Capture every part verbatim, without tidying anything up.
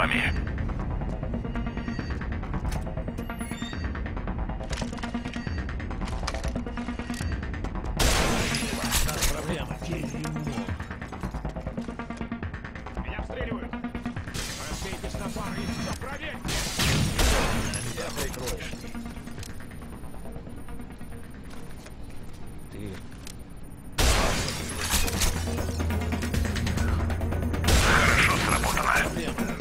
вами. Проблема. Меня обстреливают! Рассейтесь на пары и все проверьте! Меня прикроешь. Ты... Хорошо сработано. Проблема.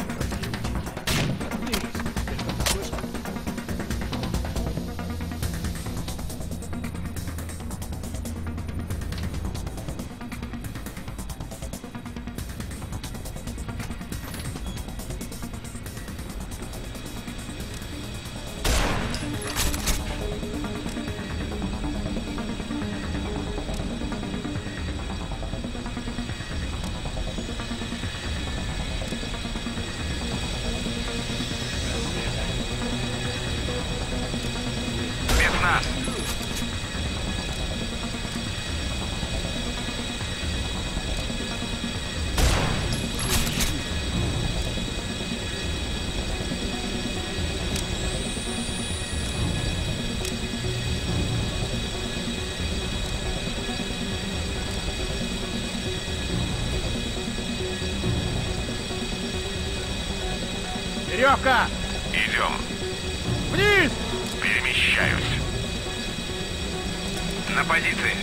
Спецназ. Веревка! Идем. Вниз! Перемещаюсь. На позиции.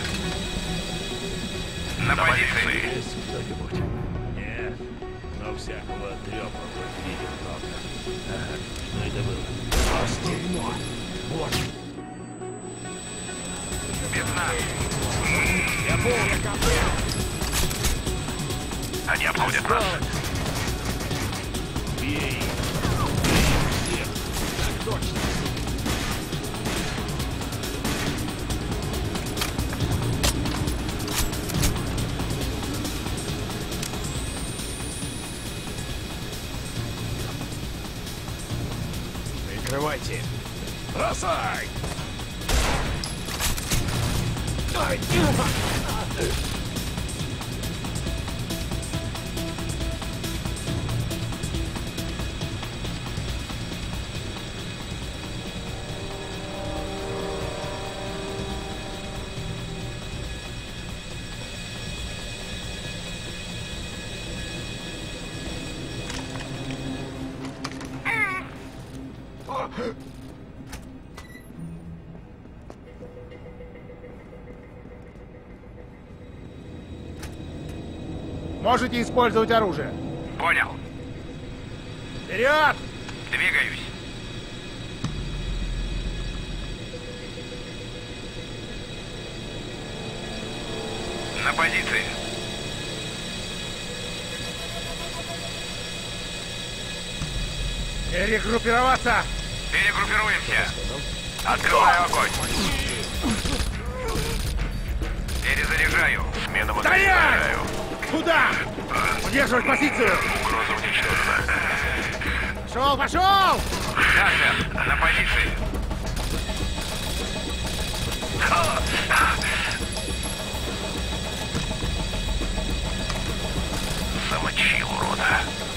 На позиции. Есть кто-нибудь? Нет. Но всякого трёпа хоть видел много. Ага. Что это было? А, дерьмо. Вот. Спецназ. Я понял, я ко мне! Они обходят нас. Бей. Всех. Так точно. Прикрывайте! Бросай! Ай! Можете использовать оружие. Понял. Вперед! Двигаюсь. На позиции. Перегруппироваться! Перегруппируемся. Открываю огонь. Перезаряжаю. Смена модели. Стоять! Куда? Удерживать позицию! Угроза уничтожена. Пошел, пошел! Да, сэр. На позиции. Замочил, урода.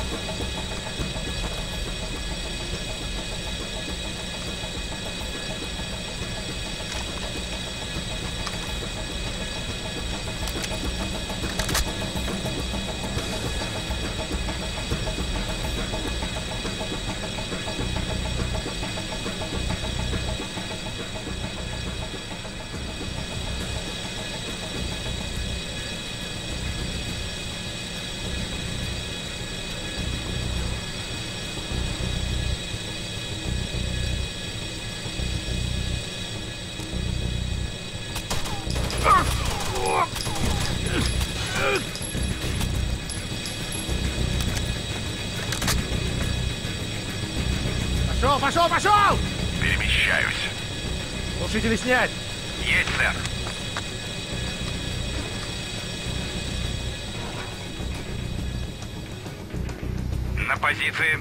Пошел, пошел, пошел! Перемещаюсь. Глушители снять! Есть, сэр. На позиции.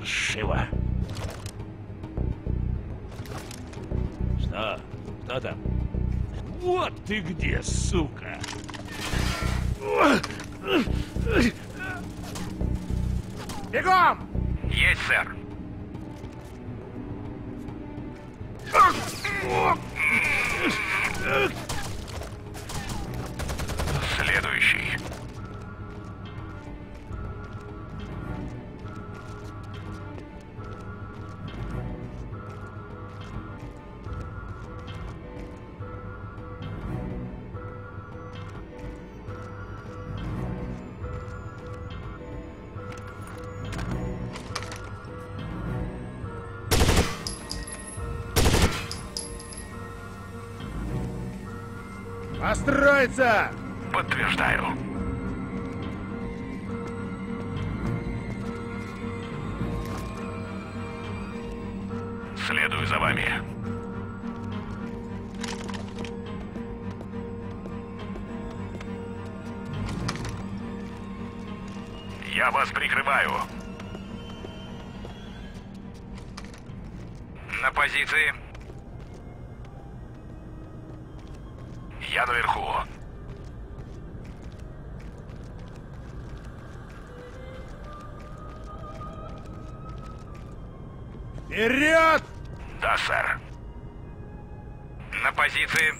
Паршиво. Что? Кто там? Вот ты где, сука! Бегом! Есть, сэр. Следующий. Построиться! Подтверждаю. Следую за вами. Я вас прикрываю. На позиции. Я наверху. Вперед! Да, сэр. На позиции.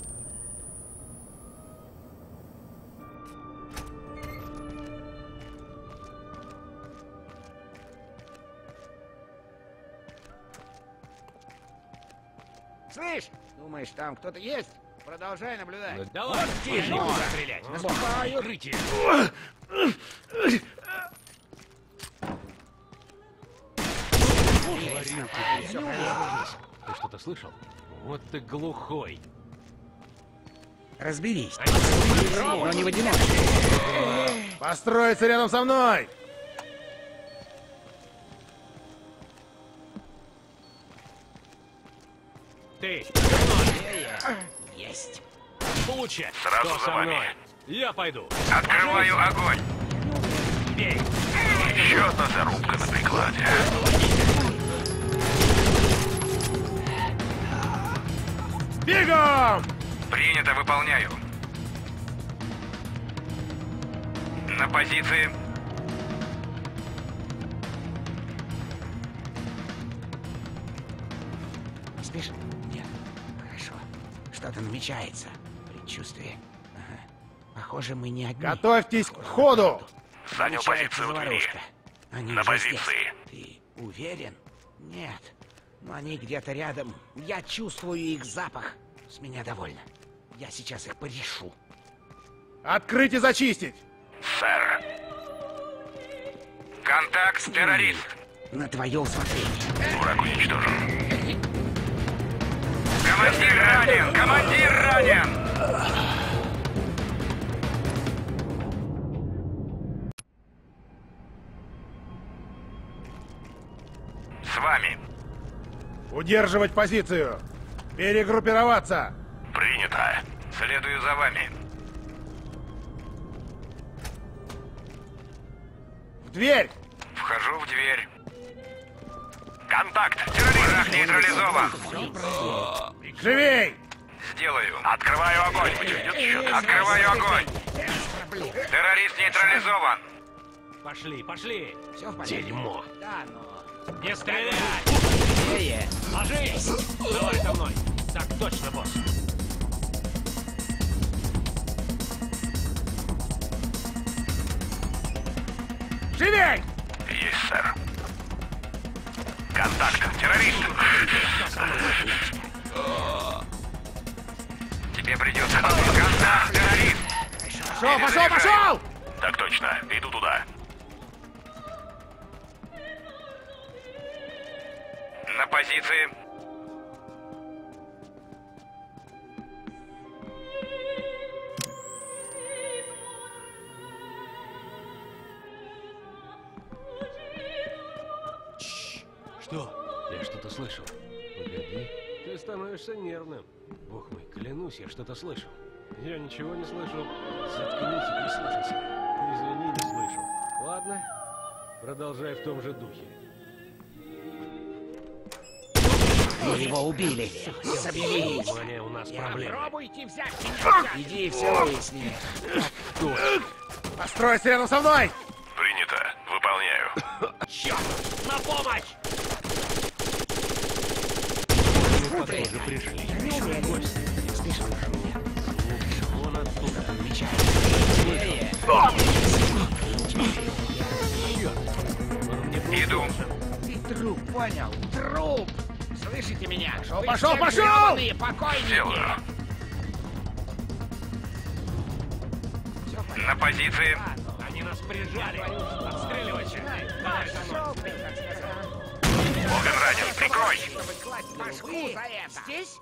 Слышь, думаешь, там кто-то есть? Продолжай наблюдать. Давай, тише, не буду стрелять. Наступаю. Укрытие. Ты что-то слышал? Вот ты глухой. Разберись. Но не в одиночку. Построиться рядом со мной! Ты. Есть. Получай. Сразу Кто за со вами. мной? Я пойду. Открываю огонь. Бей. Еще одна зарубка на прикладе. Бегом! Принято, выполняю. На позиции. Спишь? Нет. Хорошо. Что-то намечается. Предчувствие. Ага. Похоже, мы не одни. Готовьтесь к ходу! Занял Намечается позицию у двери. заварушка. Они На уже позиции. здесь. Ты уверен? Нет. Но они где-то рядом. Я чувствую их запах. С меня довольно. Я сейчас их порешу. Открыть и зачистить! Сэр. Контакт, террорист. На твое усмотрение. Враг уничтожен. Командир ранен! Командир ранен! С вами. Удерживать позицию! Перегруппироваться! Принято. Следую за вами. В дверь! Вхожу в дверь. Контакт! Террорист! Враг нейтрализован! Живей! Сделаю. Открываю огонь. Открываю огонь. Террорист нейтрализован. Пошли, пошли. Все в порядке? Дерьмо. Да, но... Не стреляй. Е-е. Ложись. Давай за мной. Так точно, босс. Живей! Есть, сэр. Контакт. Террорист. Тебе придется... Контакт, террорист. Пошел, пошел, пошел! Так точно. Иду туда. На позиции. Что? Я что-то слышал. Погоди. Ты становишься нервным. Бог мой, клянусь, я что-то слышал. Я ничего не слышу. Заткнись и прислушайся. Извини, не слышу. Ладно, продолжай в том же духе. Мы его убили. Соберись. Внимание, у нас проблемы. Пробуйте взять меня. Иди все выясни. Постройся рядом со мной! Принято. Выполняю. Черт! На помощь! Похоже, пришли. Слышал? Вон оттуда. Отвечай. Иду. Ты труп, понял? Труп! Слышите меня? Пошел, Вы пошел, все пошел! гребаные покойники! Делаю. Всё понятно. На позиции. Они нас прижали. Отстреливайся. Давай за мной. Логан ранен. Прикрой. Башку за это! Здесь?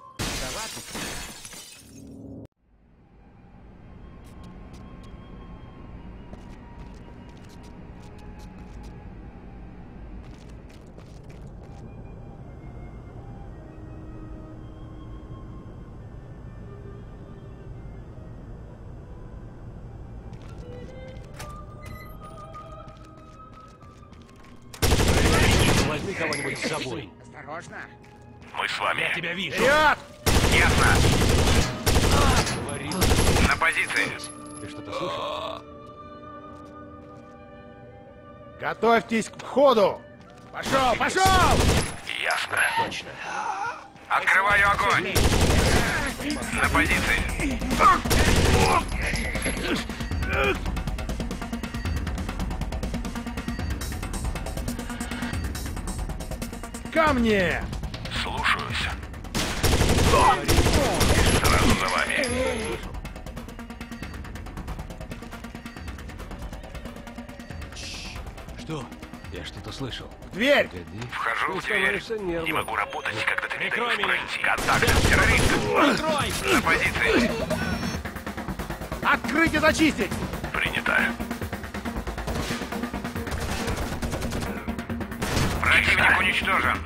Возьми кого-нибудь с собой. Осторожно! Мы с вами. Я тебя вижу. Вперед! Ясно. Говори. На позиции. Ты что-то слышал? Готовьтесь к входу! Пошел, пошел! Ясно. Точно. Открываю огонь. На позиции. Ко мне! Слушаюсь. Сразу за вами. Что? Я что-то слышал. Дверь! Погоди. Вхожу Ты в дверь. становишься нервным. Не могу работать, когда ты не Прикрой даешь меня. пройти. Контакт. Террорист. Прикрой! На позиции. Открыть и зачистить! Принято. Противник уничтожен.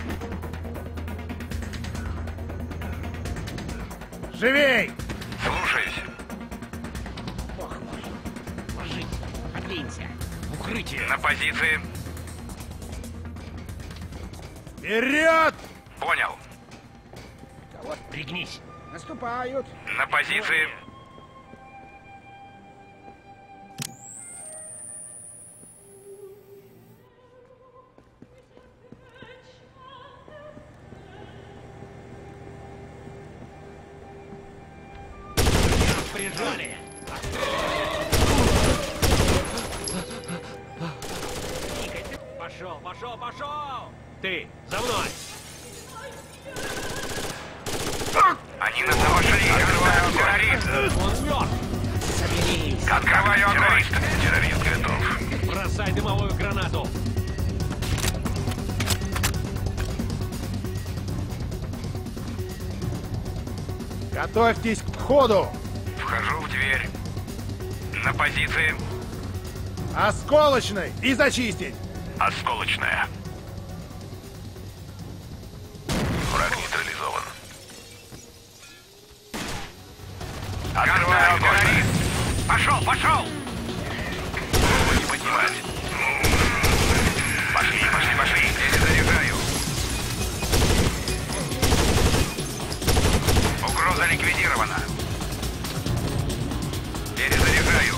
Живей! Слушаюсь. Бог мой! Ложись! Подвинься! Укрытие! На позиции. Вперед! Понял. Кого Пригнись! наступают? На позиции. Прижали! Пошел, пошел, пошел! Ты, за мной! Они нас обошли. Открываю террорист. Он мертв! Соберись! Открываю огонь. Террорист готов. Бросай дымовую гранату! Готовьтесь к входу! Вхожу в дверь. На позиции. Осколочной и зачистить! Осколочная. Враг нейтрализован. Открываю огонь. Пошел, пошел! Голову не поднимать. Пошли, пошли, пошли. Перезаряжаю. Угроза ликвидирована. Перезаряжаю.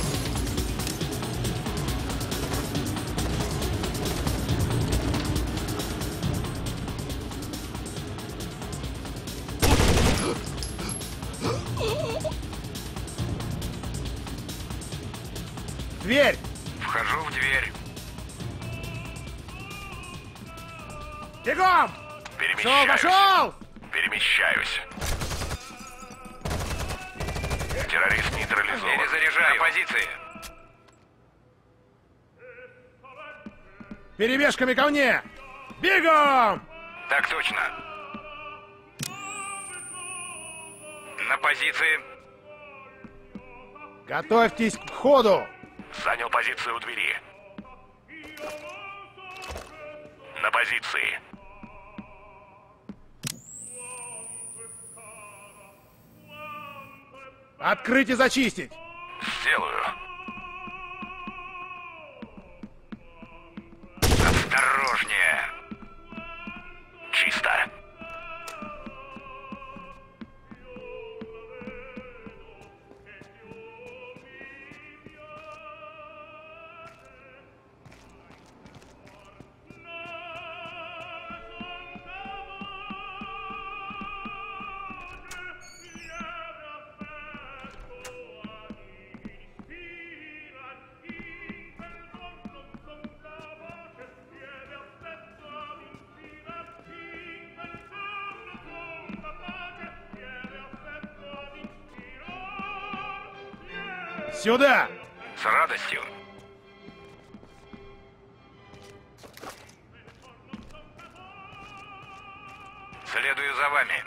Дверь! Вхожу в дверь. Бегом! Пошел, Перемещаюсь. пошел! Перемещаюсь. Террорист нейтрализован. Перезаряжаю. На позиции. Перебежками ко мне! Бегом! Так точно. На позиции. Готовьтесь к входу! Занял позицию у двери. На позиции. Открыть и зачистить! Сделаю. Осторожнее. Чисто. Сюда! С радостью. Следую за вами.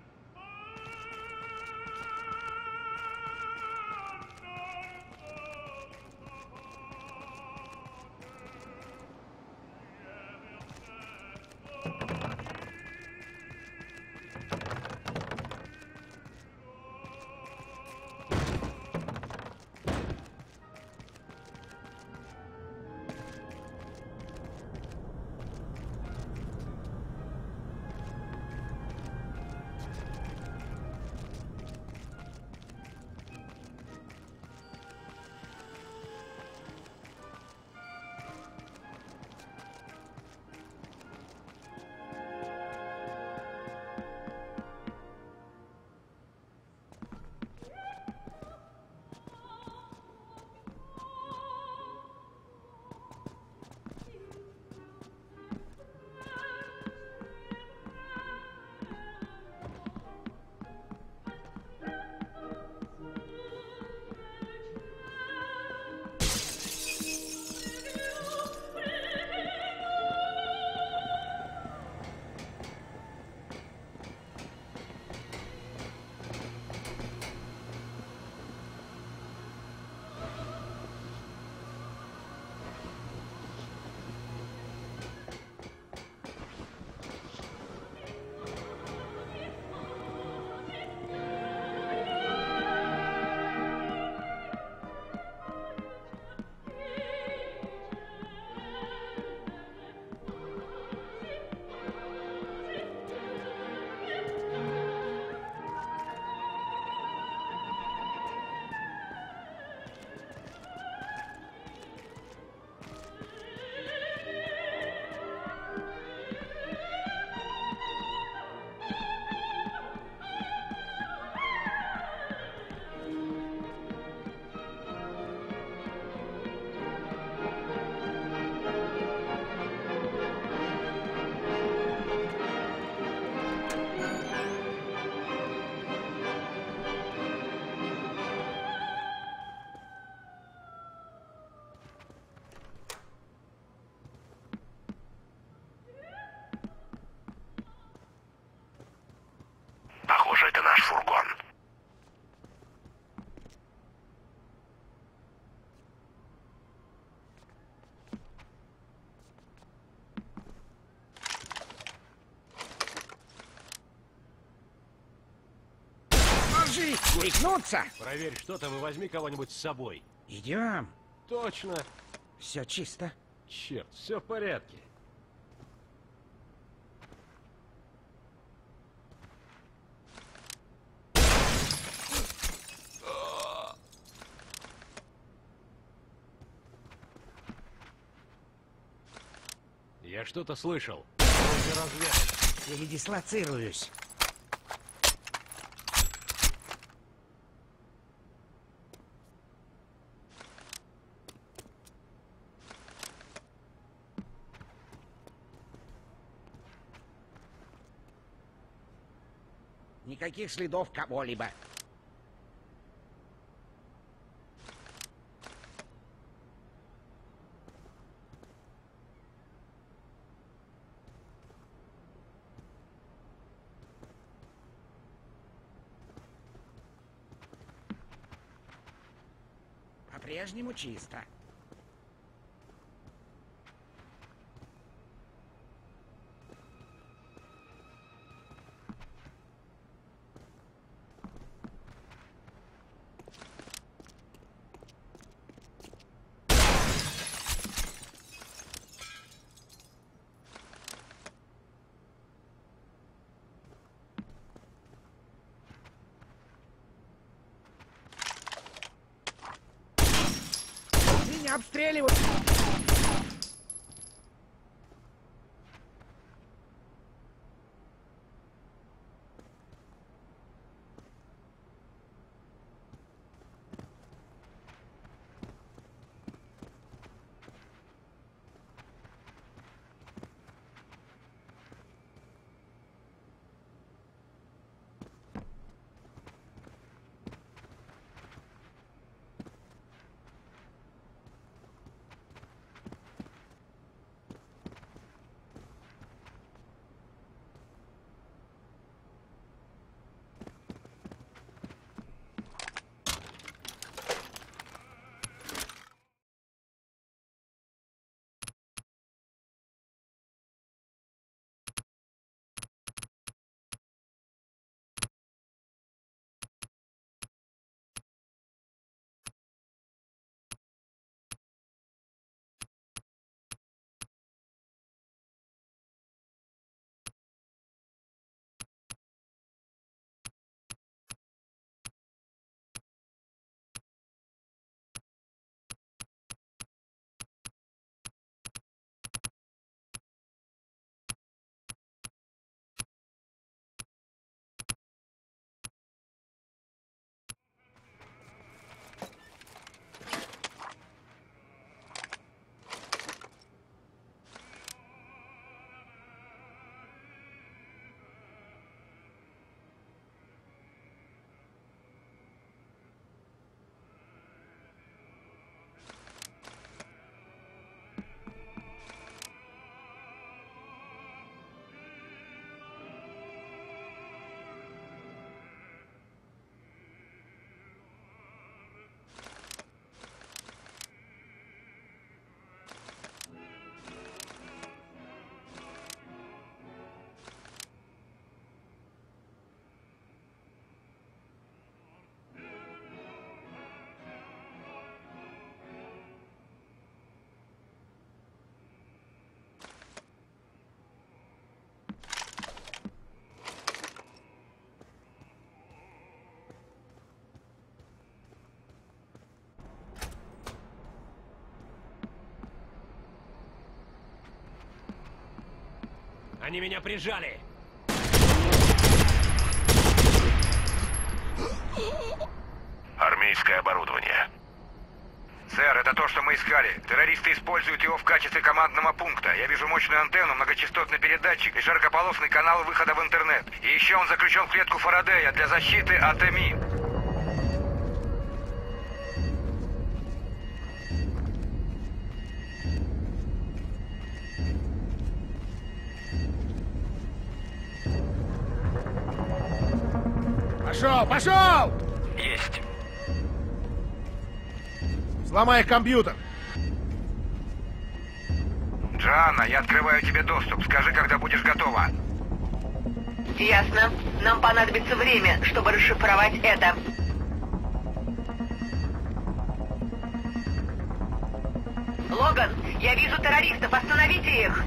Похоже, это наш фургон. Держи! Рехнуться! Проверь, что там, и возьми кого-нибудь с собой. Идем. Точно. Все чисто. Черт, все в порядке. Я что-то слышал. Вроде разведка. Передислоцируюсь. Никаких следов кого-либо. По-прежнему чисто. Меня обстреливают! Они меня прижали! Армейское оборудование. Сэр, это то, что мы искали. Террористы используют его в качестве командного пункта. Я вижу мощную антенну, многочастотный передатчик и широкополосный канал выхода в интернет. И еще он заключен в клетку Фарадея для защиты от ЭМИ. Пошел, пошел! Есть. Сломай их компьютер. Джоанна, я открываю тебе доступ. Скажи, когда будешь готова. Ясно. Нам понадобится время, чтобы расшифровать это. Логан, я вижу террористов. Остановите их.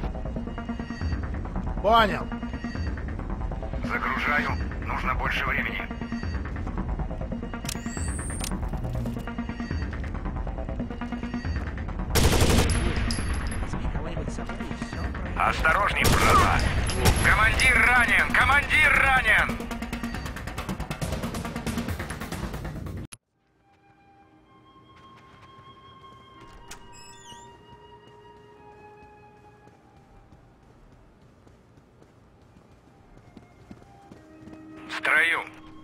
Понял. Загружаю. Нужно больше времени. Возьми кого-нибудь с собой и все пройдет. Осторожней, брата. Командир ранен! Командир ранен! В строю.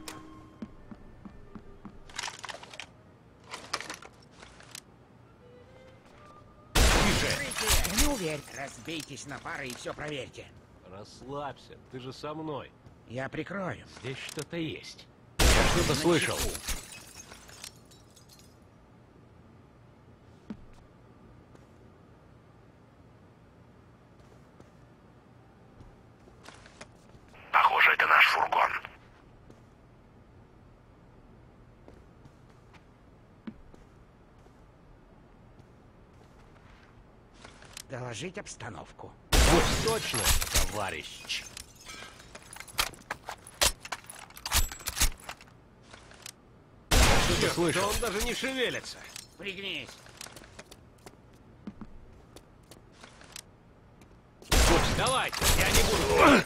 Не уверен. Разбейтесь на пары и все проверьте. Расслабься, ты же со мной. Я прикрою. Здесь что-то есть. Я что-то слышал. Похоже, это наш фургон. Доложить обстановку. Уж точно, товарищ. Что ты слышал? Он даже не шевелится. Пригнись. Давайте, я не буду.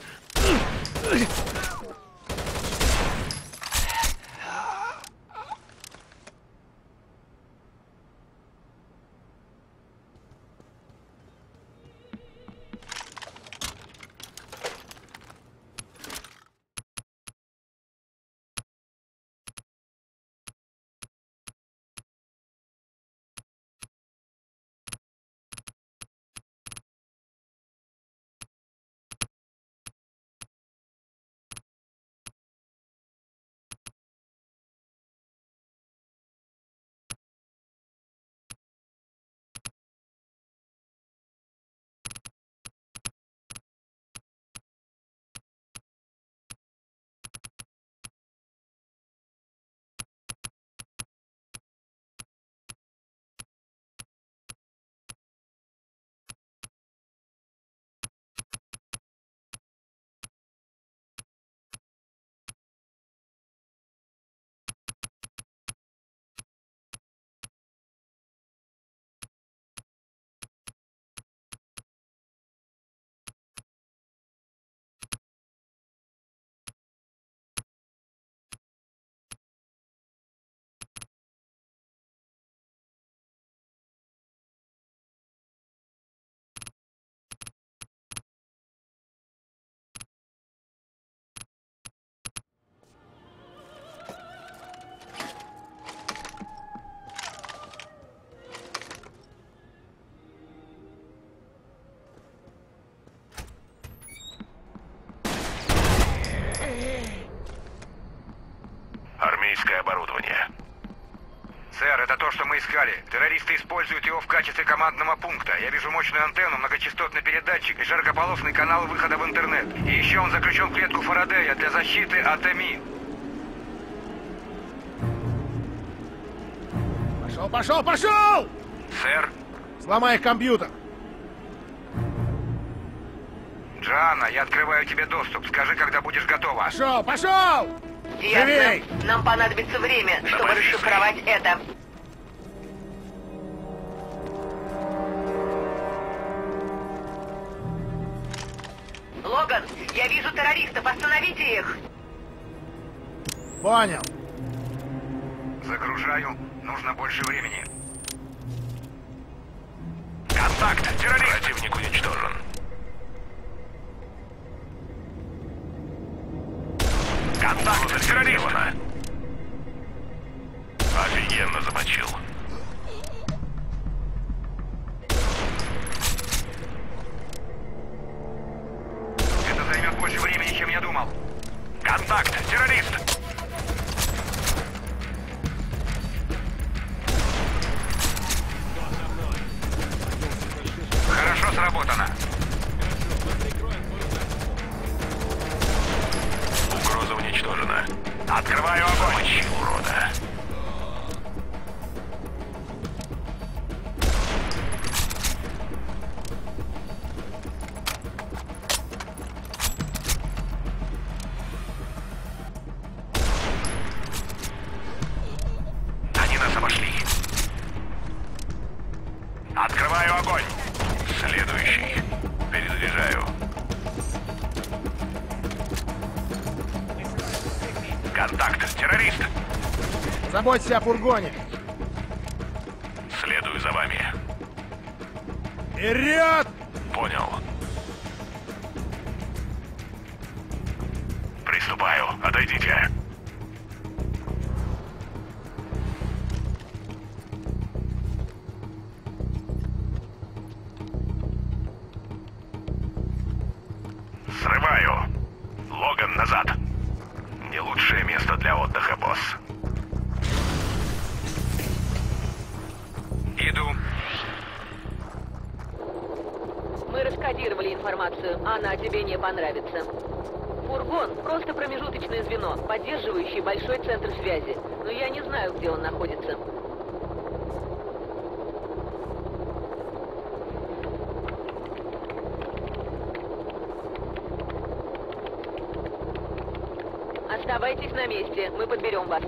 Армейское оборудование. Сэр, это то, что мы искали. Террористы используют его в качестве командного пункта. Я вижу мощную антенну, многочастотный передатчик и широкополосный канал выхода в интернет. И еще он заключен в клетку Фарадея для защиты от ЭМИ. Пошел, пошел, пошел! Сэр, Сломай их компьютер. Джоанна, я открываю тебе доступ. Скажи, когда будешь готова. Пошел, пошел! Живей! Ясно. Нам понадобится время, чтобы Давай, расшифровать это. Логан, я вижу террористов, остановите их! Понял. Загружаю. Нужно больше времени. Контакт! Террорист! Противник уничтожен. Контакт! Террориста! Офигенно замочил. Это займет больше времени, чем я думал. Контакт! Террорист! Хорошо сработано. Угроза уничтожена. Открываю огонь. Мочи, урода. Они нас обошли. Открываю огонь. Следующий. Перезаряжаю. Контакт. Террорист. Заботься о фургоне. Следую за вами. Вперед! Понял. Приступаю. Отойдите. Срываю. Логан, назад. Не лучшее место для отдыха, босс. Иду. Мы раскодировали информацию. Она тебе не понравится. Фургон — просто промежуточное звено, поддерживающее большой центр связи. Но я не знаю, где он находится. Оставайтесь на месте, мы подберем вас.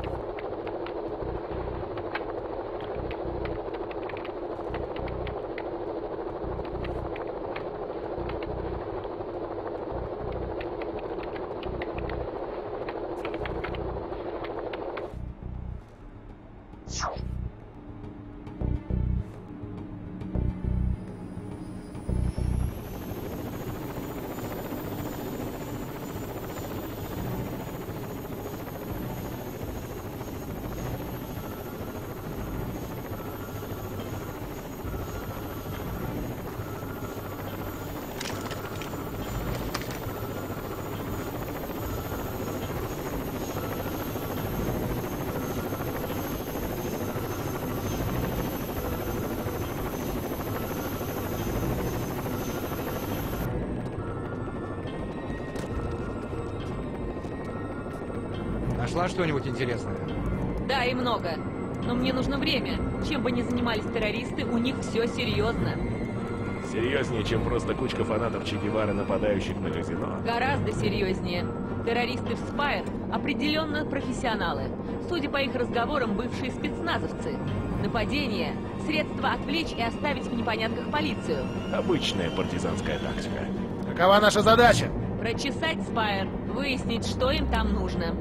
Нашла что-нибудь интересное? Да, и много. Но мне нужно время. Чем бы ни занимались террористы, у них все серьезно. Серьезнее, чем просто кучка фанатов Че Гевары, нападающих на казино. Гораздо серьезнее. Террористы в Спайр определенно профессионалы. Судя по их разговорам, бывшие спецназовцы. Нападение — средство отвлечь и оставить в непонятках полицию. Обычная партизанская тактика. Какова наша задача? Прочесать Спайр, выяснить, что им там нужно.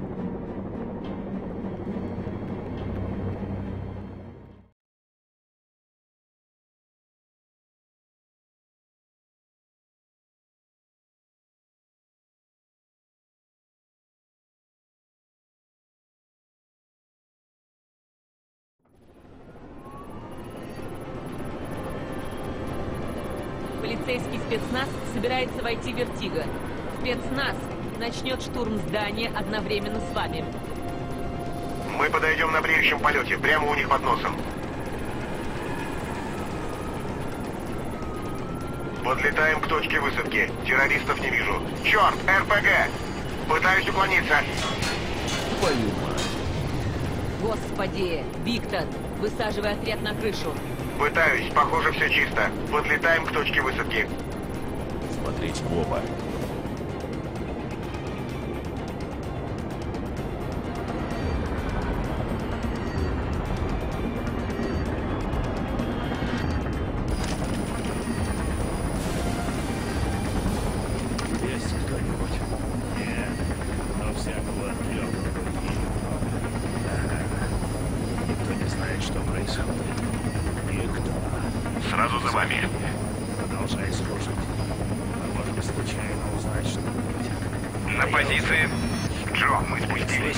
Полицейский спецназ собирается войти в Вертиго. Спецназ начнет штурм здания одновременно с вами. Мы подойдем на бреющем полете, прямо у них под носом. Подлетаем к точке высадки. Террористов не вижу. Черт, эр пэ гэ! Пытаюсь уклониться. Твою мать. Господи, Виктор, высаживай отряд на крышу. Пытаюсь, похоже, все чисто. Подлетаем к точке высадки. Смотреть в оба. позиции. Джо, мы спустились.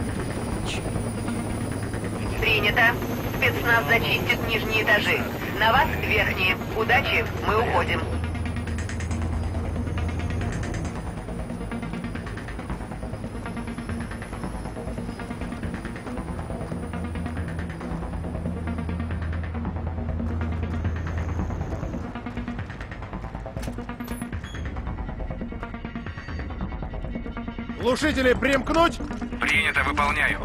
Принято. Спецназ зачистит нижние этажи. На вас верхние. Удачи, мы уходим. Глушители примкнуть? Принято, выполняю.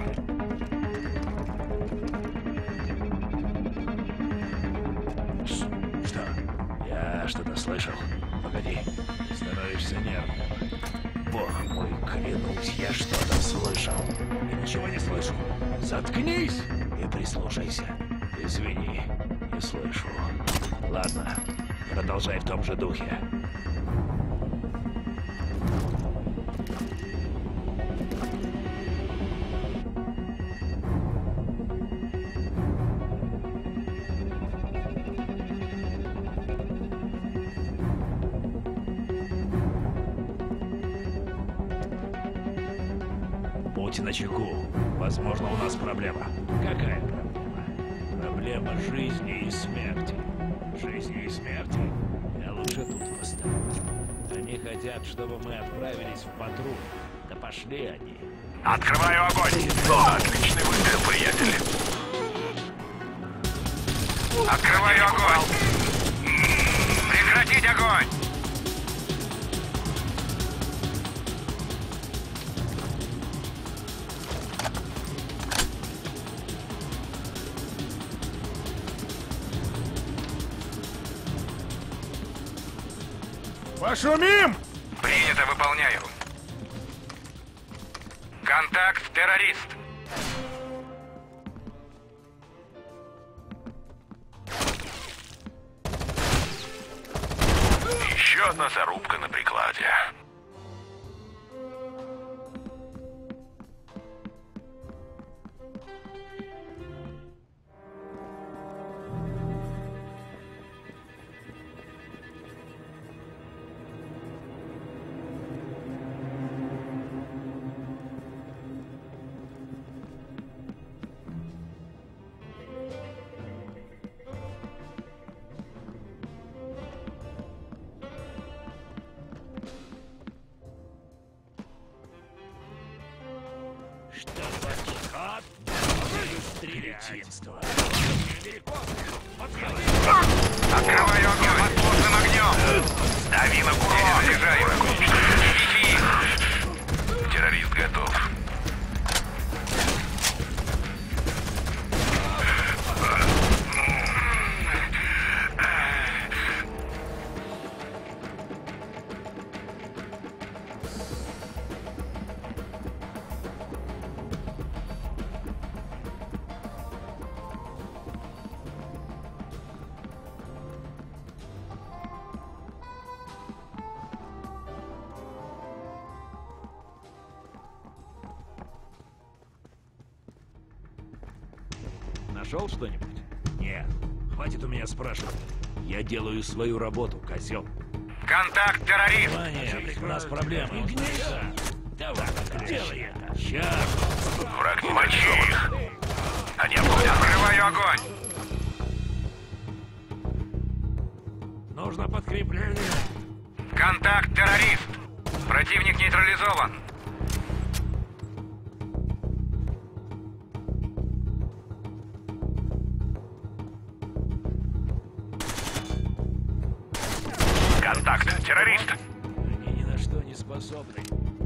Что? Я что-то слышал. Погоди, ты становишься нервным. Бог мой, клянусь, я что-то слышал. Я ничего не слышу. Заткнись и прислушайся. Извини, не слышу. Ладно, продолжай в том же духе. Будь начеку. Возможно, у нас проблема. Какая проблема? Проблема жизни и смерти. Жизни и смерти? Я лучше тут поставлю. Они хотят, чтобы мы отправились в патруль. Да пошли они. Открываю огонь. Отличный выстрел, приятель. Открываю огонь. Прекратить огонь. Пошумим! Принято, выполняю. Контакт, террорист. Еще одна зарубка на прикладе. Что за ход? Кретинство. Открываю огонь под плотным огнем. Дави на курок. Заряжаю. Уничтожите их. Террорист готов. Нашел что-нибудь? Нет. Хватит у меня спрашивать. Я делаю свою работу, козел. Контакт, террорист. Ваня, у нас проблема. Давай, делай это. Сейчас. Враг, мочи их. Они обходят. Открываю огонь. Нужно подкрепление. Контакт, террорист. Противник нейтрализован. Контакт, террорист. Они ни на что не способны.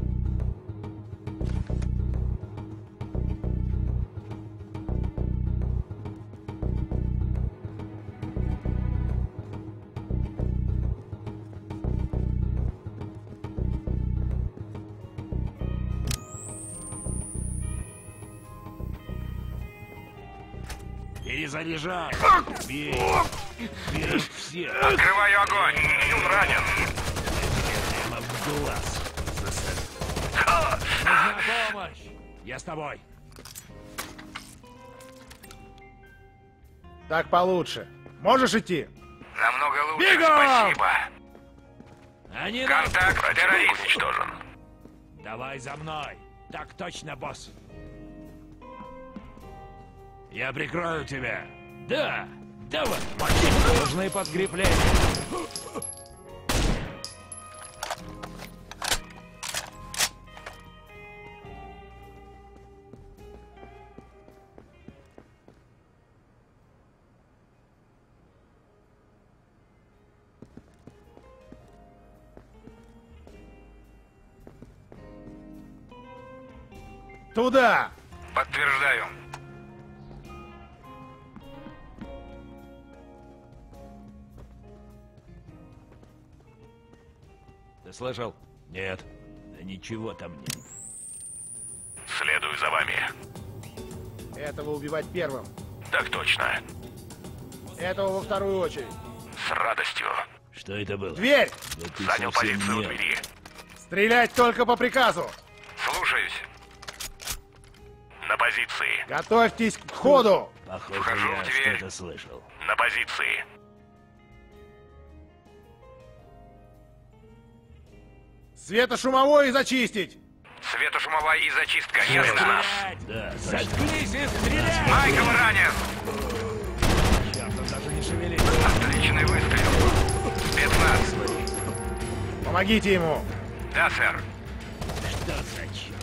Перезаряжай! Бей! Бей всех! Открываю огонь! Он ранен! Прямо в глаз! Нужна помощь! Я с тобой! Так получше. Можешь идти? Намного лучше, Бегом! спасибо! Они Контакт, террорист уничтожен. Давай за мной. Так точно, босс. Я прикрою тебя. Да, давай. Мочи, нужны подкрепления. Туда! Подтверждаю. Ты слышал? Нет. Да ничего там нет. Следую за вами. Этого убивать первым. Так точно. Этого во вторую очередь. С радостью. Что это было? Дверь! Да ты Занял совсем позицию у нет. двери. Стрелять только по приказу! Слушаюсь. На позиции. Готовьтесь к входу! Похоже, Вхожу я в дверь. что-то слышал. На позиции. Светошумовой зачистить! Светошумовая и зачистка. Ясно. Да, заткнись и стреляй! Майкл ранен. Черт, даже не шевелись. Отличный выстрел. Спецназ. Помогите ему! Да, сэр. Что за черт?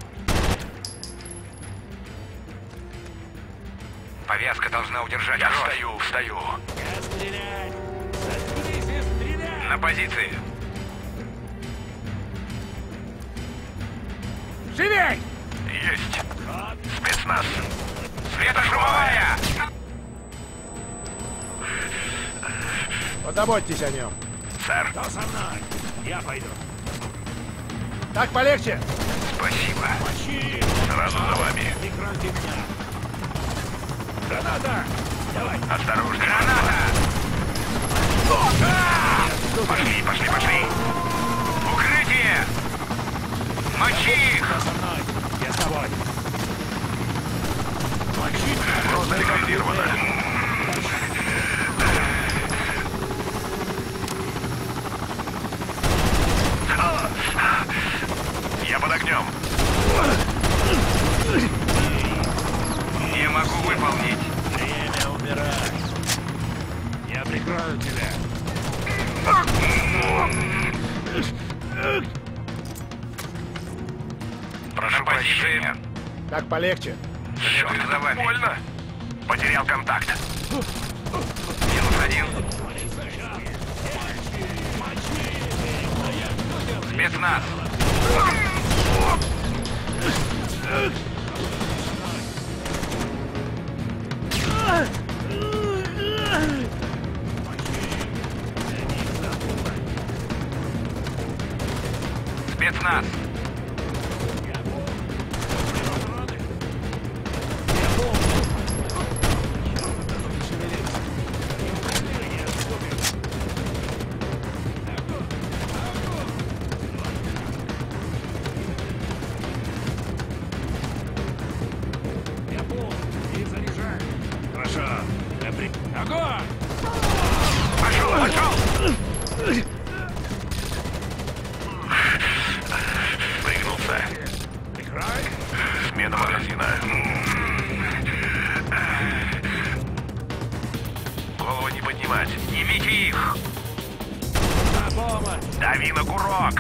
Повязка должна удержать. Я встаю, встаю. Я стрелять! Заткнись и стреляй! На позиции. Живей! Есть. Спецназ. Светошумовая. Позаботьтесь о нем. Сэр. Кто со мной? Я пойду. Так полегче! Спасибо. Мочи! Сразу за вами. Прикройте меня! Граната! Давай! Осторожно. Граната! Пошли, пошли, пошли. Укрытие! Мочи их! Кто со мной? Я с тобой! Мочи! Просто ликвидировано. Я под огнем. Не могу выполнить. Время умирать! Я прикрою тебя! Прошу прощения. Так полегче. Следую за вами. Больно? Потерял контакт. Минус один. Спецназ. Спецназ. Я пол! И заряжаю! Хорошо! Я при... Огонь! Пошел, пошел! Пригнулся. Прикрой! Смена магазина. Голову не поднимать. Не видите их. На помощь! Дави на курок.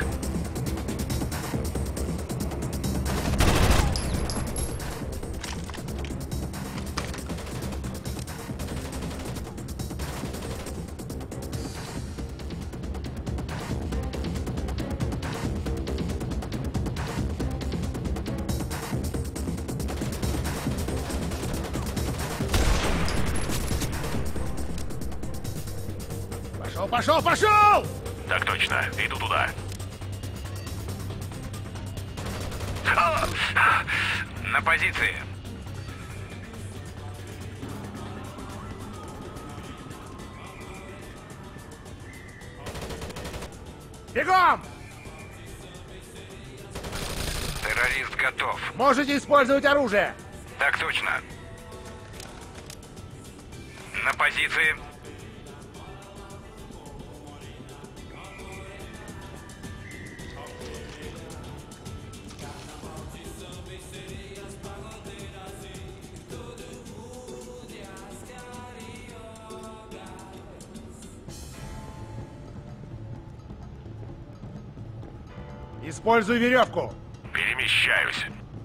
Пошел, пошел, пошел! Так точно. Иду туда. На позиции. Бегом! Террорист готов. Можете использовать оружие! Так точно. На позиции. Используй веревку. Перемещаюсь.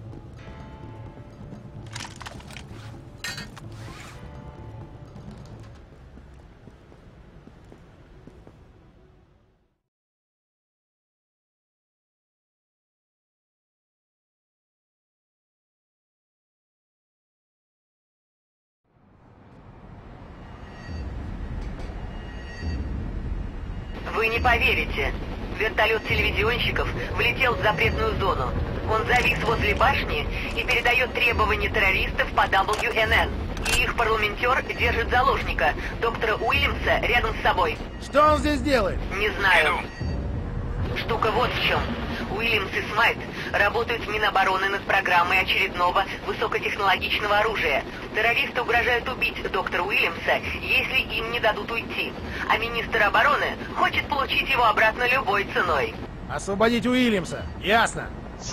Вы не поверите. Вертолет телевизионщиков влетел в запретную зону. Он завис возле башни и передает требования террористов по дабл ю эн эн. И их парламентер держит заложника, доктора Уильямса, рядом с собой. Что он здесь делает? Не знаю. Штука вот в чем. Уильямс и Смайт работают в Минобороны над программой очередного высокотехнологичного оружия. Террористы угрожают убить доктора Уильямса, если им не дадут уйти. А министр обороны хочет получить его обратно любой ценой. Освободить Уильямса. Ясно.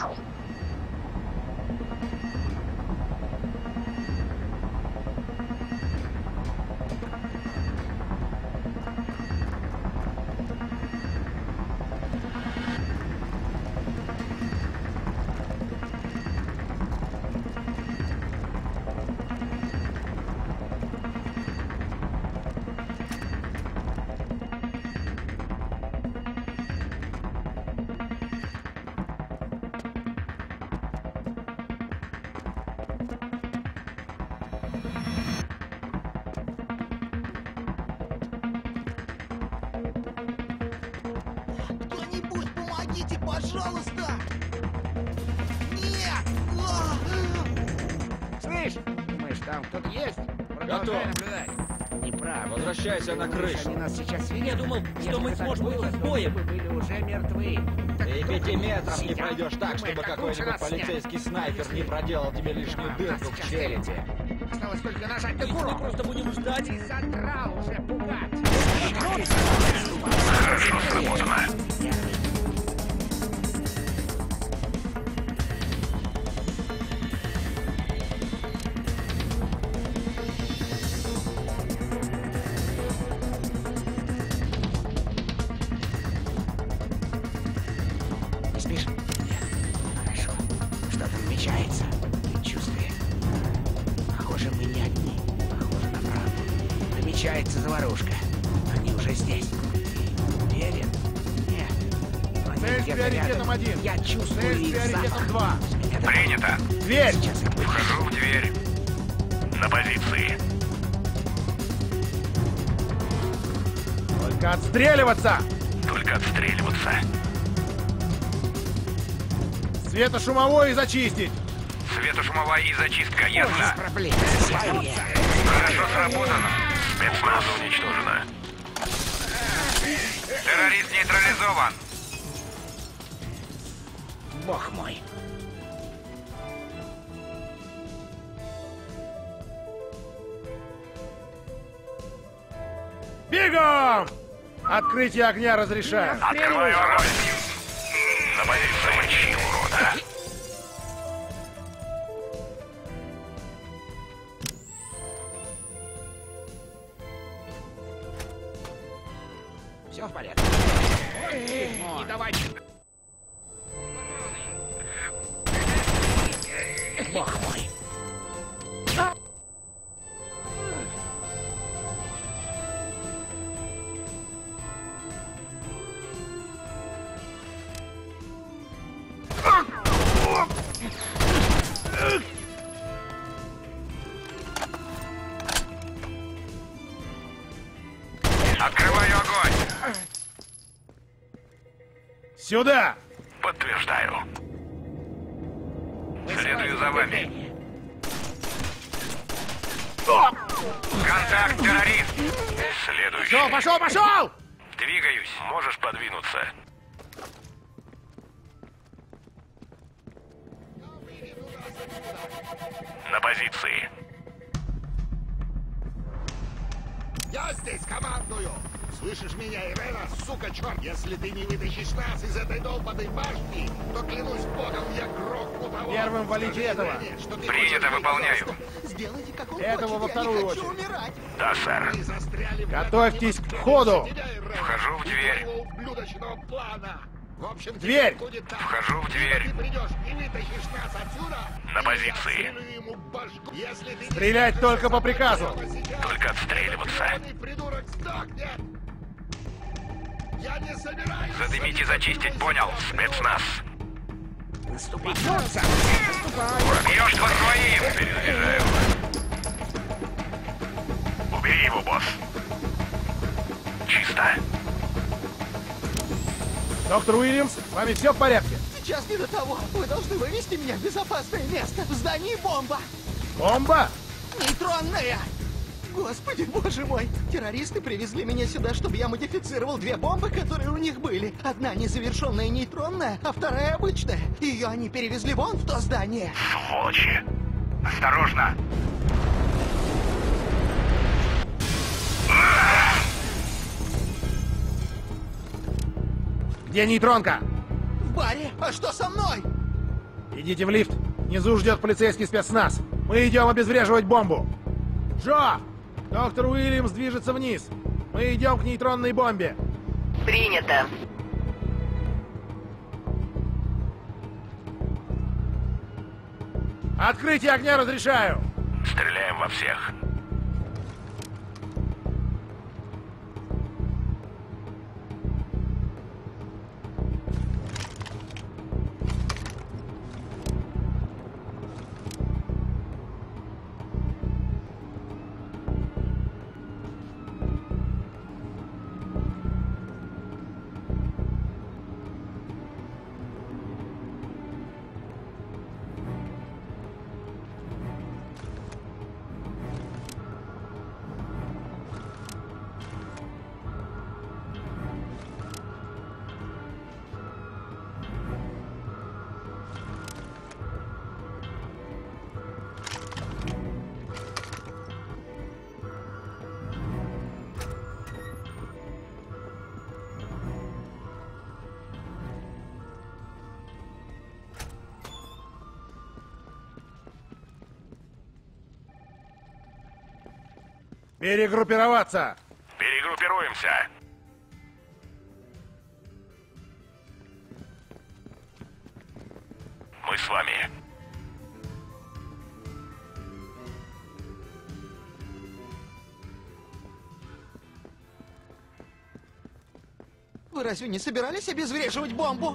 Кто-нибудь помогите, пожалуйста! Нет! А! Слышь, думаешь, там кто-то есть? Продолжай Готов. наблюдать. Неправда. Возвращайся на Думаешь, крышу. Они нас сейчас видят? Я думал, Если что мы бы так сможем было, их с то боем. мы бы были уже мертвы. Так Ты кто пяти тут метров не сидят? пройдешь так, Думаешь, чтобы как лучше какой-нибудь нас снять? полицейский снайпер не проделал тебе лишнюю А, дырку нас в сейчас черепе. стрелят. Осталось только нажать на То есть мы курок. просто будем ждать? Ты задрал уже пугать. Хорошо сработано. Не спишь? Нет. Хорошо. Что-то намечается. Предчувствие. Похоже, мы не одни. Похоже на правду. Намечается заварушка. Они уже здесь. Ты уверен? Нет. Но они Цель с где-то приоритетом рядом. один. Я чувствую Цель с их приоритетом запах. два. С меня довольно. Принято. Дверь! Сейчас их будет. Вхожу в дверь. На позиции. Только отстреливаться! Только отстреливаться. Светошумовой зачистить! Светошумовая и зачистка, Без ясно? проблем. Скорее. Хорошо сработано. Спецназ уничтожено. Террорист нейтрализован. Бог мой. Бегом! Открытие огня разрешаю. Открываю огонь. На позиции. Мочи, урода. Все в порядке. Не давай. Бог мой. Открываю огонь. Сюда! Подтверждаю. Следую за вами. Контакт, террорист. Следующий. Пошел, пошел, пошел! Двигаюсь. Можешь подвинуться. На позиции. Я здесь командую! Слышишь меня, Ирена, сука, черт! Если ты не вытащишь нас из этой долбанной башни, то, клянусь богом, я грохну того! Первым валите Скажи этого. Ирене, что ты Принято, хочешь выполняю. просто. Сделайте, как он Этого хочет, во вторую я не хочу очередь. умирать! Да, сэр. Мы застряли в Готовьтесь этом к входу. тебя, Ирена, Вхожу в и дверь. твоего ублюдочного плана! В общем, Дверь! будет так. Вхожу в дверь. Ты придешь и вытащишь нас отсюда. На и позиции. я встрелю ему в башку. Если ты не Стрелять держишься только по прямо приказу. сейчас, Только отстреливаться. этот придурок сдохнет. Я не собираюсь... Задымить и зачистить, понял? Спецназ. Наступай. Убьешь по своим! Перезаряжаю. Убери его, босс. Чисто. Доктор Уильямс, с вами все в порядке? Сейчас не до того. Вы должны вывести меня в безопасное место. В здании бомба. Бомба? Нейтронная. Господи, боже мой. Террористы привезли меня сюда, чтобы я модифицировал две бомбы, которые у них были. Одна незавершенная нейтронная, а вторая обычная. Ее они перевезли вон в то здание. Сволочи. Осторожно. Где нейтронка? В баре? А что со мной? Идите в лифт. Внизу ждет полицейский спецназ. Мы идем обезвреживать бомбу. Джо! Доктор Уильямс движется вниз. Мы идем к нейтронной бомбе. Принято. Открытие огня разрешаю. Стреляем во всех. Перегруппироваться. Перегруппируемся. Мы с вами. Вы разве не собирались обезвреживать бомбу?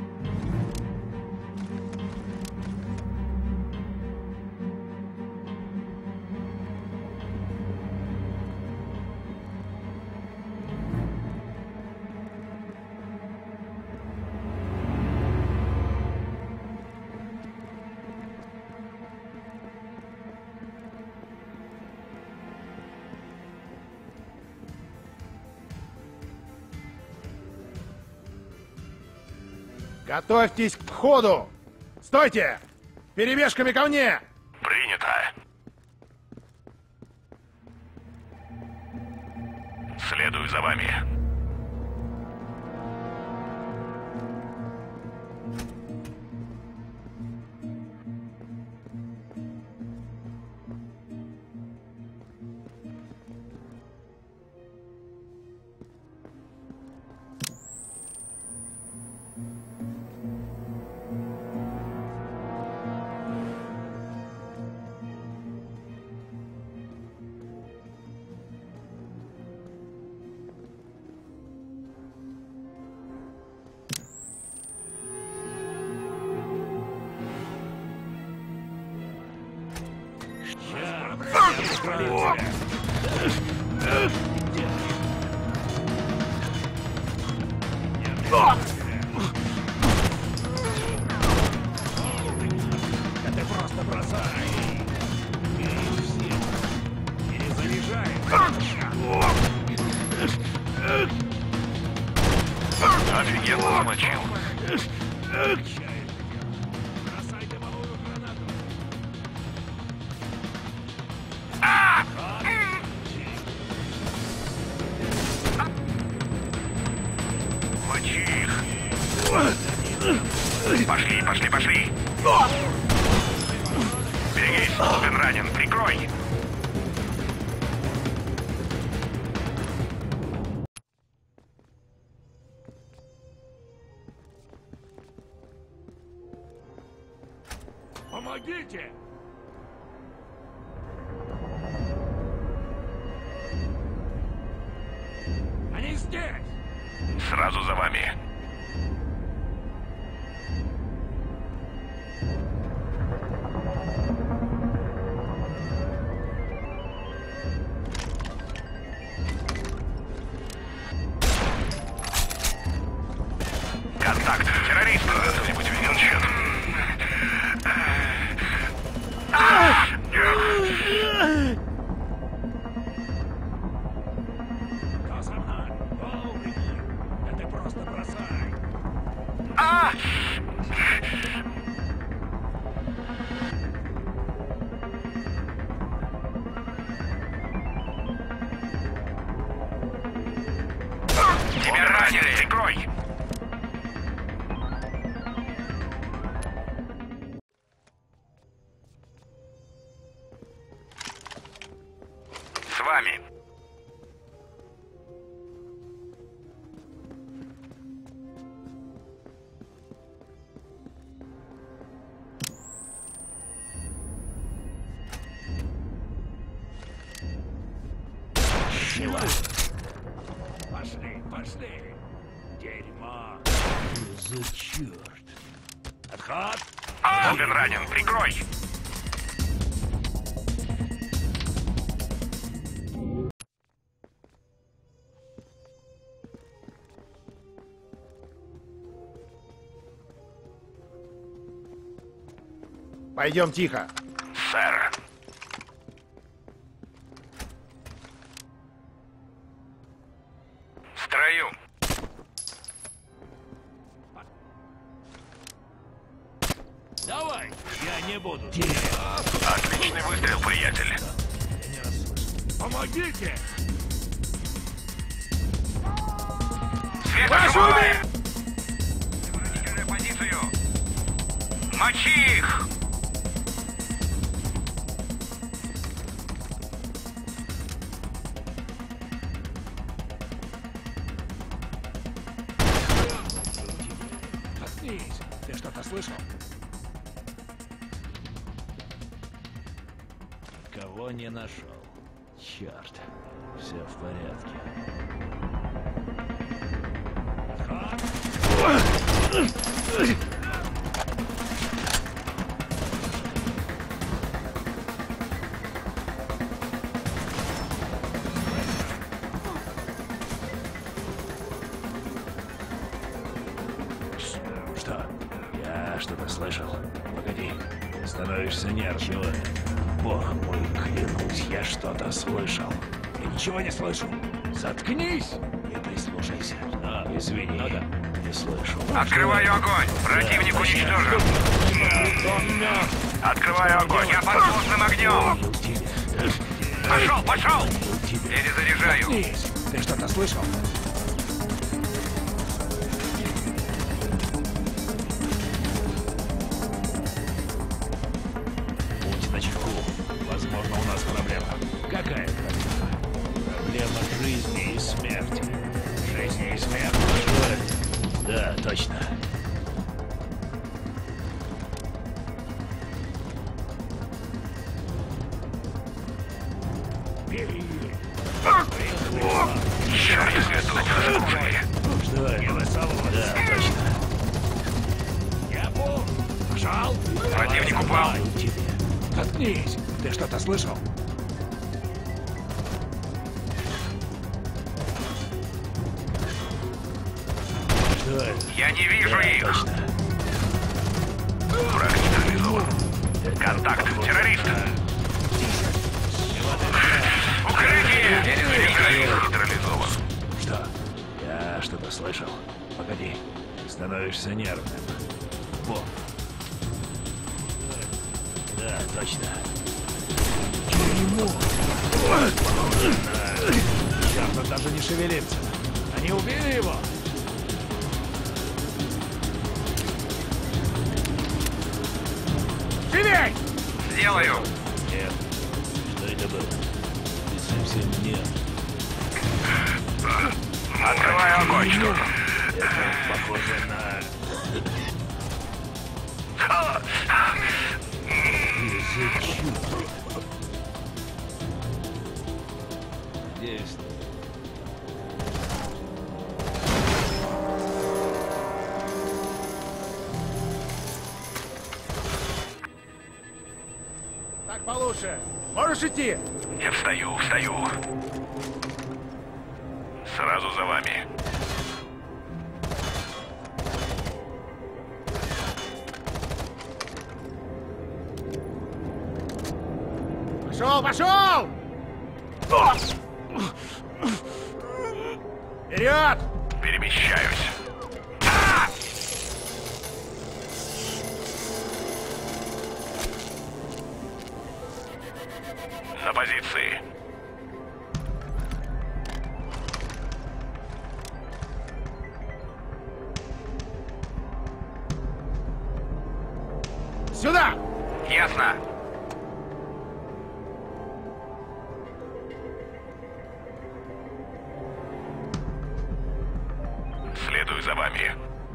Готовьтесь к входу! Стойте! Перебежками ко мне! Принято. Следую за вами. Это просто бросай. И все. Перезаряжай. Офигенно замочил. Бросай дымовую гранату. Мочи их. Пошли, пошли, пошли. Берегись, Лупин ранен. Прикрой. Помогите! Они здесь! Сразу за вами. Контакт. Террорист. Кто-нибудь видел чет? Кто со мной? Волны! Да ты просто бросай! А! Тебя ранили! Прикрой! С вами. Сила! Пошли, пошли! Дерьмо! За черт. Отход! Бобин ранен. Прикрой! Пойдем тихо. Сэр. В строю. Давай! Я не буду! Отличный выстрел, приятель. Помогите! Света живая! Держи позицию! Мочи их! Заткнись! Ты что-то слышал? Кого не нашел? Черт. Все в порядке. Что? Я что-то слышал. Погоди. Становишься нервным. Бог мой, клянусь, я что-то слышал. Я ничего не слышу. Заткнись и прислушайся. А, извини, ну да. Не слышу. Открываю огонь! Противник уничтожен! Открываю огонь! Я под плотным огнем! Пошел, пошел! Перезаряжаю! Ты что-то слышал? Будь начеку. Возможно, у нас проблема. Какая проблема? Проблема жизни и смерти. Жизни и смерти? Да, точно. Бери. Черт, если тут заслужили. Что это? Да, точно. Я помню. Пошел. Противник упал. Заткнись. Ты что-то слышал? Что это? Я не вижу Да, их! точно. Враг нейтрализован. Контакт. Террорист! Укрытие! Террорист нейтрализован. Что? Я что-то слышал. Погоди. Становишься нервным. Во. Да, точно. Дерьмо. Черт, он даже не шевелится. Они убили его? Живей! Сделаю! Нет. Что это было? Ты совсем нет. Открываю огонь! Что там? Это похоже на... за чудо? Есть. Так получше. Можешь идти? Я встаю, встаю. Сразу за вами. Пошел, пошел! Вперед! Перемещаюсь. На позиции. Сюда! Ясно. Следую за вами.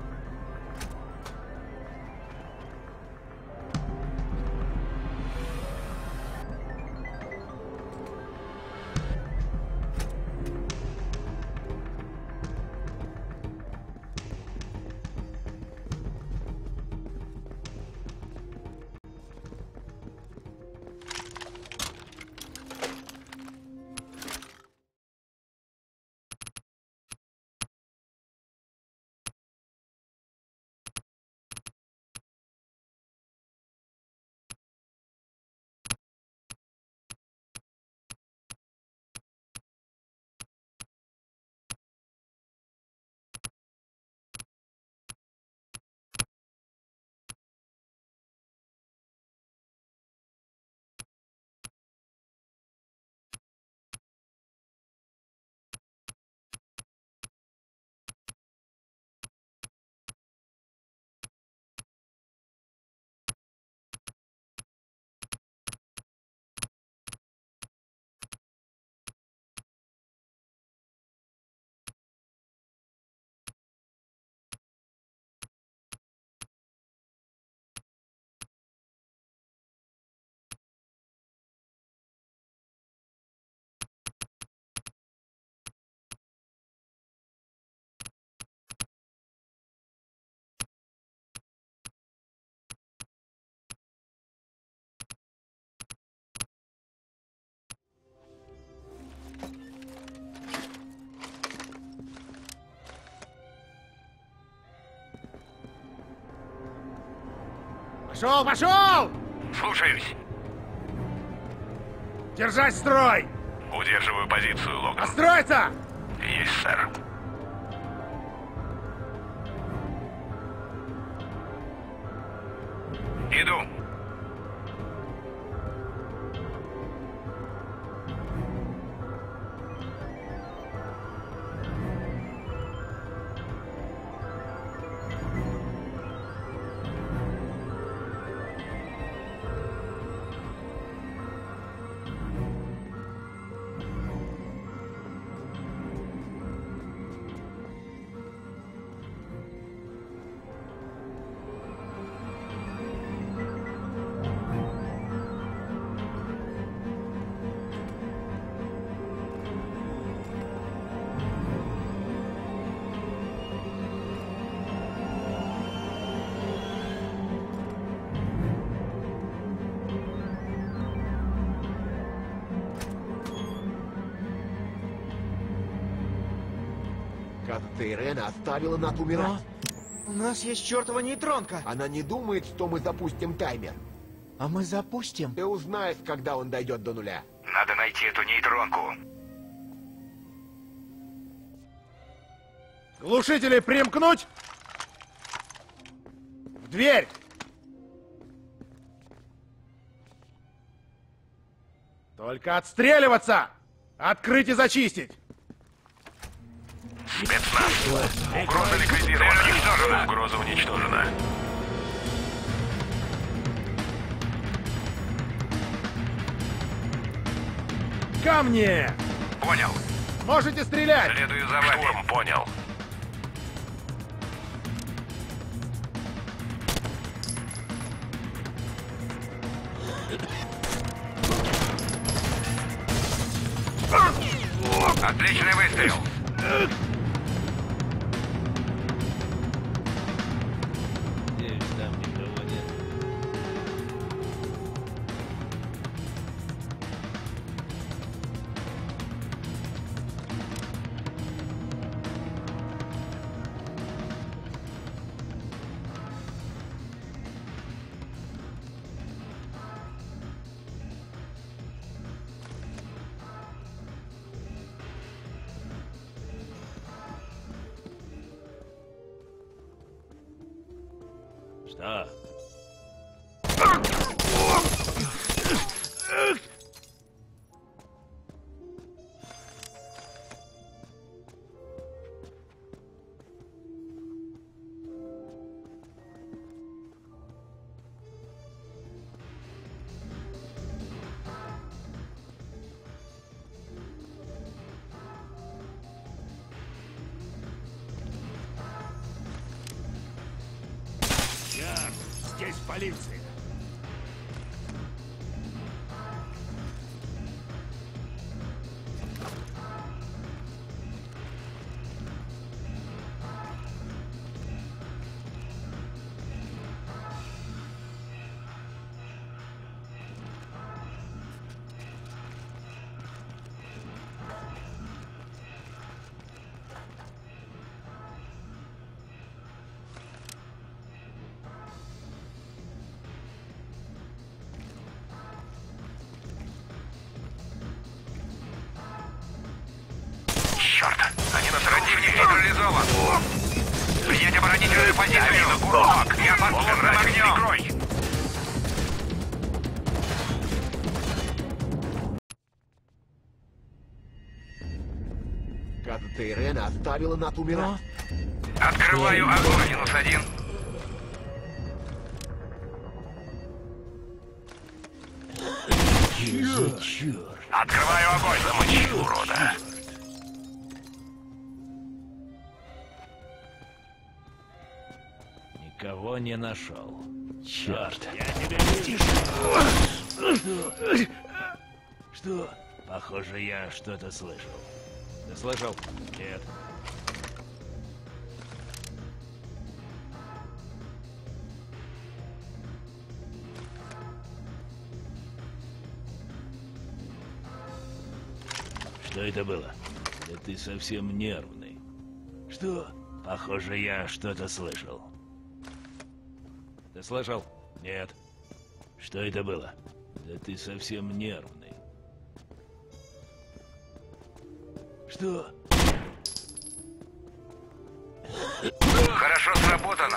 Пошел, пошел! Слушаюсь. Держать строй! Удерживаю позицию, Логан. Построиться! Есть, сэр. Иду. Кажется, Ирена оставила нас умирать. У нас есть чертова нейтронка. Она не думает, что мы запустим таймер. А мы запустим. Ты узнаешь, когда он дойдет до нуля. Надо найти эту нейтронку. Глушители примкнуть! В дверь! Только отстреливаться! Открыть и зачистить! Спецназ. Угроза ликвидирована. Уничтожена. Угроза уничтожена. Ко мне! Понял. Можете стрелять! Следую за вами. Штурм, понял. Отличный выстрел. Надеюсь, там никого нет. Что? Здесь полиция. Черт! Они нас противник нейтрализован! Принять оборонительную позицию! Курок! Я под плотным огнем! Прикрой! Кажется, Ирена оставила нас умирать. Открываю огонь, минус один. Черт, черт. Открываю огонь, замочи, урода. Никого не нашел. Черт. Я тебя вижу. Что? Похоже, я что-то слышал. Ты слышал? Нет. Что это было? Да ты совсем нервный. Что? Похоже, я что-то слышал. Ты слышал? Нет. Что это было? Да ты совсем нервный. Что? Хорошо сработано.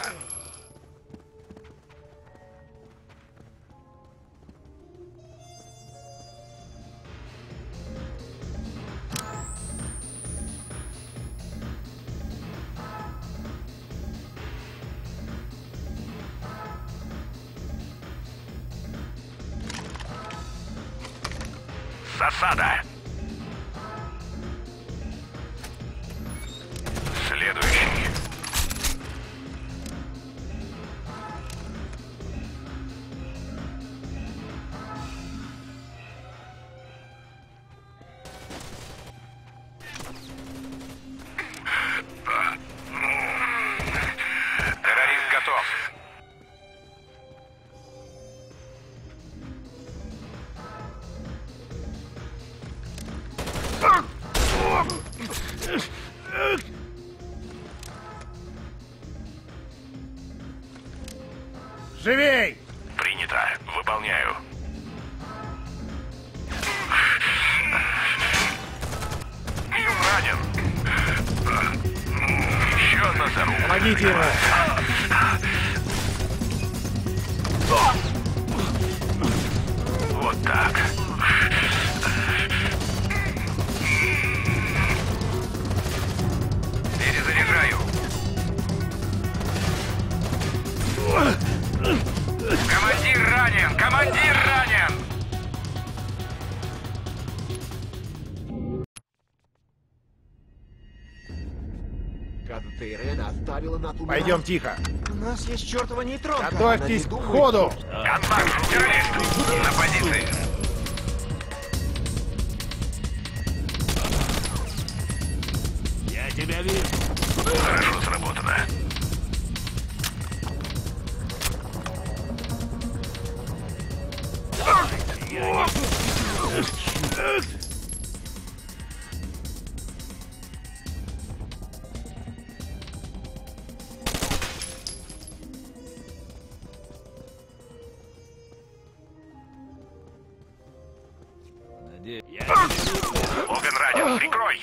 Засада. Следующий. Террорист готов. Живей! Принято. Выполняю. Юм ранен. Еще одна заруба. Помогите ему! Вот так. Перезаряжаю. Командир ранен! Командир ранен! Кажется, Ирена оставила нас умирать. Пойдем тихо. нас есть чертова нейтронка. Готовьтесь к ходу! Контакт, террорист! На позиции! Я тебя вижу. Хорошо сработано. Логан ранен, прикрой!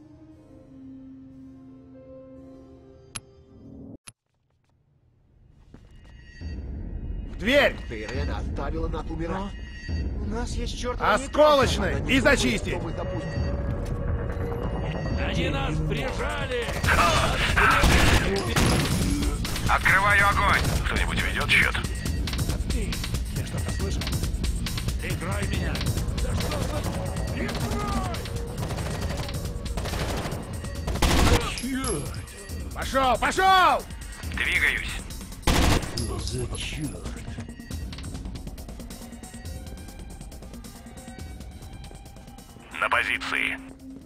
Дверь! Ирена оставила нас умирать. У нас есть чертова Осколочный! И зачистить! Они нас прижали! Открываю огонь! Кто-нибудь ведет счет? Ты, я что-то слышал? Прикрой меня! Да что за... Прикрой! Пошел, пошел! Двигаюсь. Что за черт? На позиции.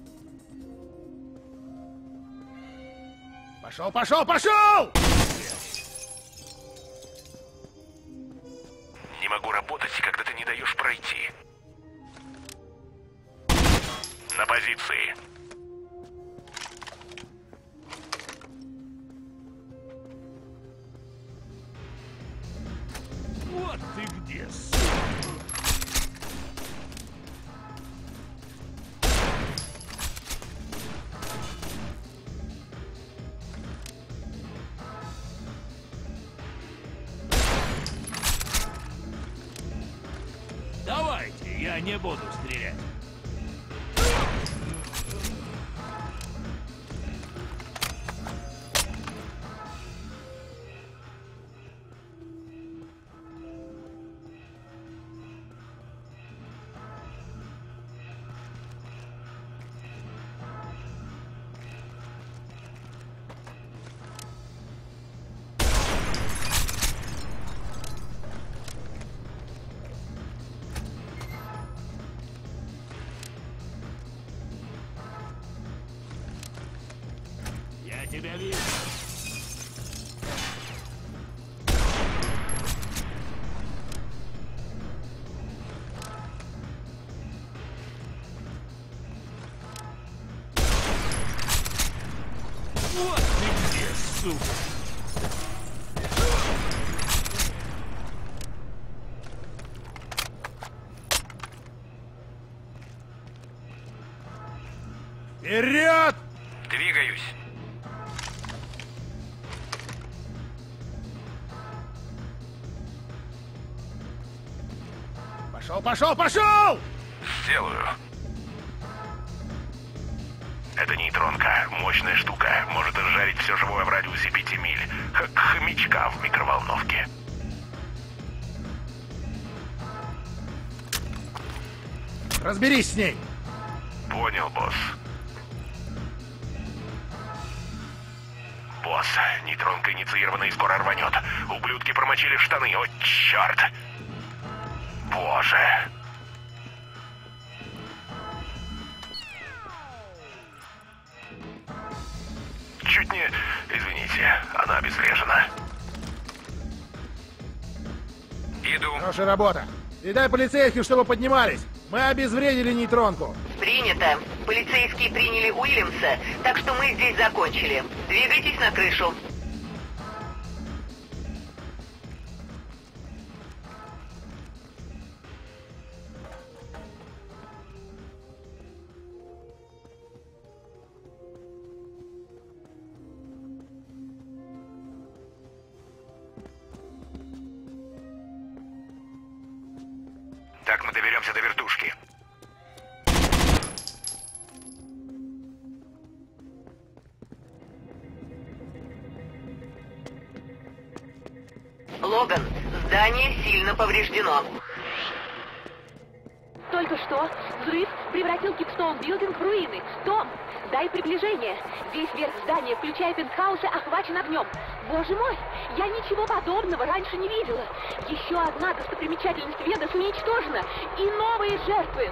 Пошел, пошел, пошел! Не могу работать, когда ты не даешь пройти. На позиции. Вот ты где, давайте, я не буду стрелять. Я тебя вижу. Вот ты где, сука! Вперед! Двигаюсь. Пошел, пошел, пошел! Сделаю. Это нейтронка. Мощная штука. Может изжарить все живое в радиусе пяти миль. Как хомячка в микроволновке. Разберись с ней! Понял, босс. Босс, нейтронка инициирована и скоро рванет. Ублюдки промочили штаны. О, черт! Боже! Чуть не... Извините, она обезврежена. Иду. Хорошая работа. Передай полицейским, чтобы поднимались. Мы обезвредили нейтронку. Принято. Полицейские приняли Уильямса, так что мы здесь закончили. Двигайтесь на крышу. Так мы доберемся до вертушки. Логан, здание сильно повреждено. Только что взрыв превратил Кипстоун Билдинг в руины. Том, дай приближение. Весь верх здания, включая пентхаусы, охвачен огнем. Боже мой, я ничего подобного раньше не видела. Еще одна достопримечательность Ведас уничтожена. И новые жертвы.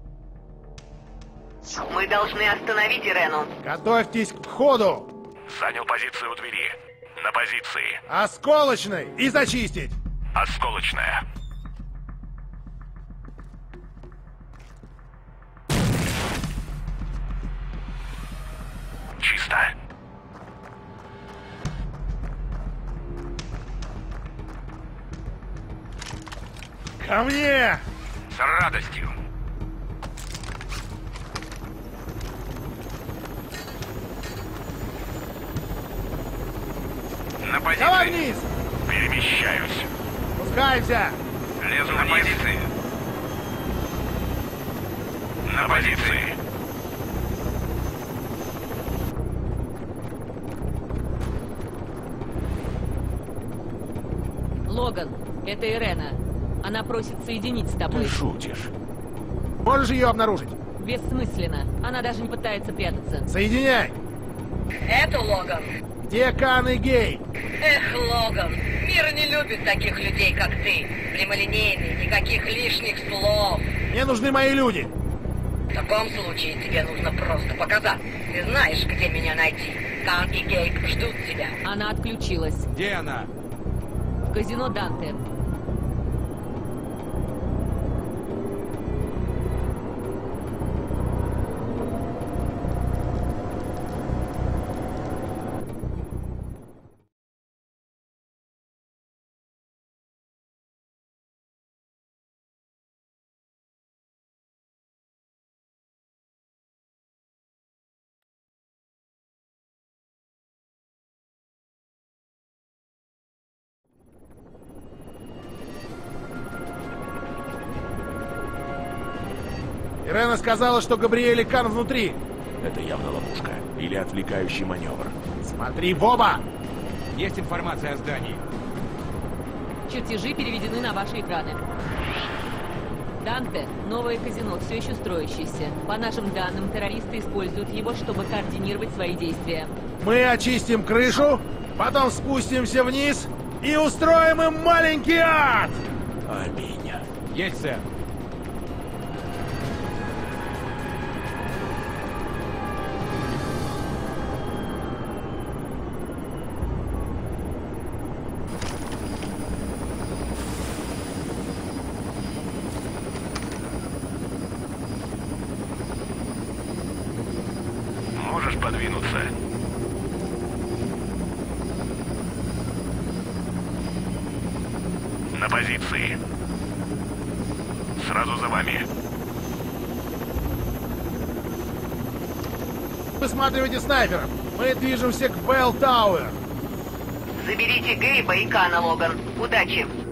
Мы должны остановить Ирену. Готовьтесь к входу! Занял позицию у двери. На позиции. Осколочной! И зачистить! Осколочная. Чисто. Ко мне! С радостью. На позиции. Давай вниз! Перемещаюсь. Спускаемся! Лезу на позиции. На позиции. Логан, это Ирена. Она просит соединить с тобой. Ты шутишь. Можешь ее обнаружить? Бессмысленно. Она даже не пытается прятаться. Соединяй! Это Логан. Где Кан и Гей? Эх, Логан, мир не любит таких людей, как ты. Прямолинейный, никаких лишних слов. Мне нужны мои люди. В таком случае тебе нужно просто показать. Ты знаешь, где меня найти. Кан и Гейк ждут тебя. Она отключилась. Где она? В казино Данте. Ирена сказала, что Габриэль и Кан внутри. Это явно ловушка. Или отвлекающий маневр. Смотри в оба! Есть информация о здании. Чертежи переведены на ваши экраны. Данте — новое казино, все еще строящееся. По нашим данным, террористы используют его, чтобы координировать свои действия. Мы очистим крышу, потом спустимся вниз и устроим им маленький ад! Аминь. Есть, сэр. Можешь подвинуться? На позиции. Сразу за вами. Высматривайте снайперов. Мы движемся к Белл Тауэр. Заберите Гейба и Кана, Логан. Удачи.